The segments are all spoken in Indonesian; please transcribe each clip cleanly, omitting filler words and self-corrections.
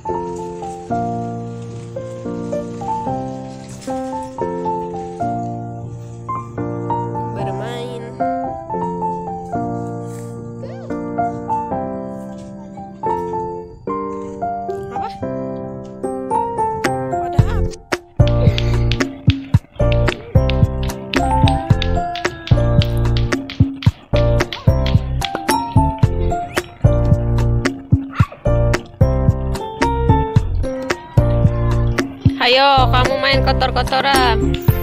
Bermain. Apa? Ada apa? Ayo, kamu main kotor-kotoran.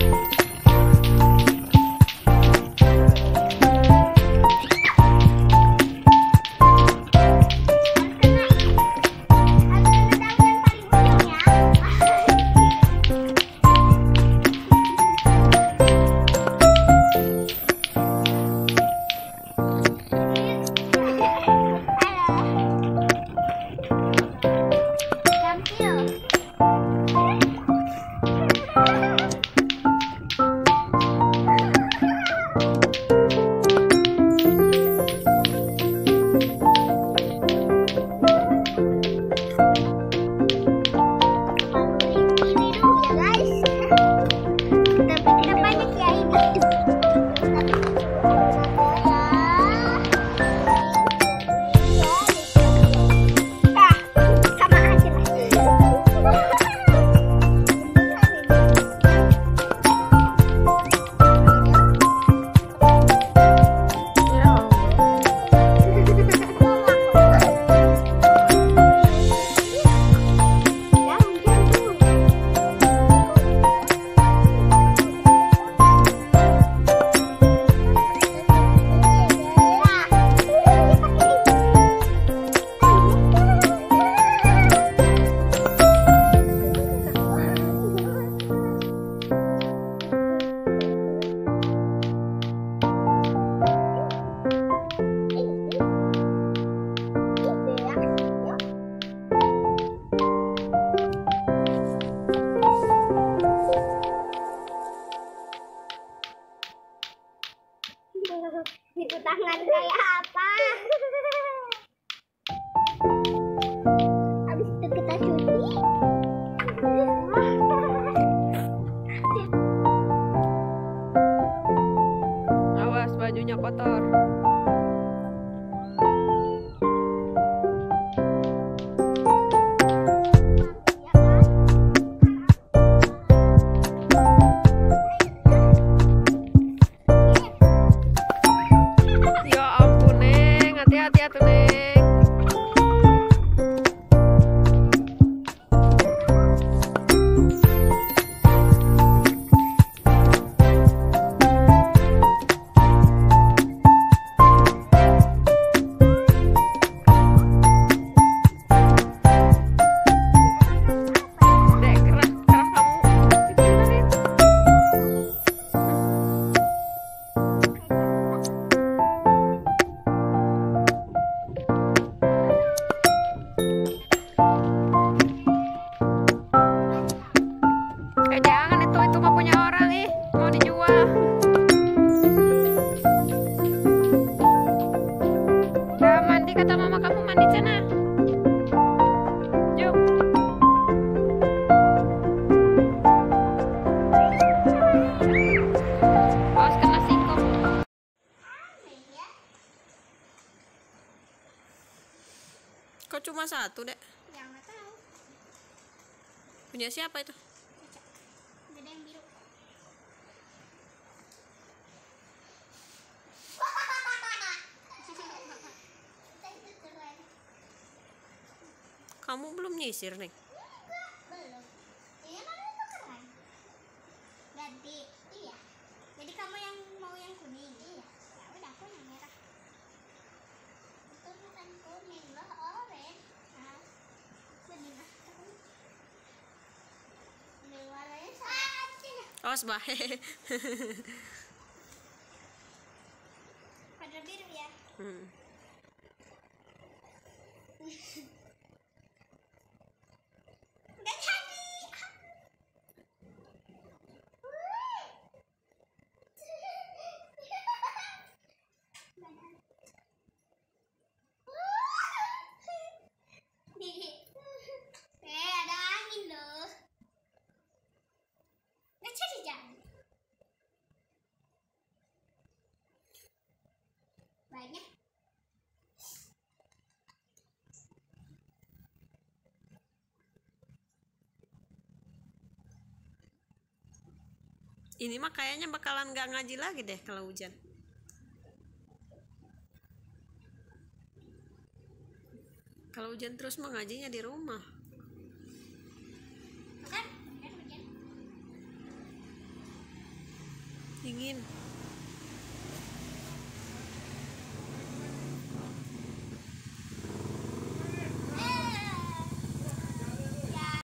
Itu tangan kayak apa? Habis itu kita cuci. Awas, bajunya kotor. Ya ampun, Neng. Hati-hati atuh, Neng. Dek, kerah kamu dibenerin. Jangan itu mah punya orang mau dijual. Udah mandi kata mama kamu mandi sana. Yuk. Awas kena singkong. Kok cuma satu, Dek? Yang nggak tahu. Punya siapa itu? Gede yang biru. Kamu belum nyisir, Neng? Belum. Iya kan itu keren. Ganti. Iya. Jadi kamu yang mau yang kuning. Iya. Ya udah aku yang merah. Itu bukan kuning loh, orange. Nah, kuning lah. Ini warnanya sama. Awas bahe. Pada biru ya. Nggak jadi. Ini mah kayaknya bakalan nggak ngaji lagi deh kalau hujan. Kalau hujan terus mah ngajinya di rumah. Kan hujan. Dingin.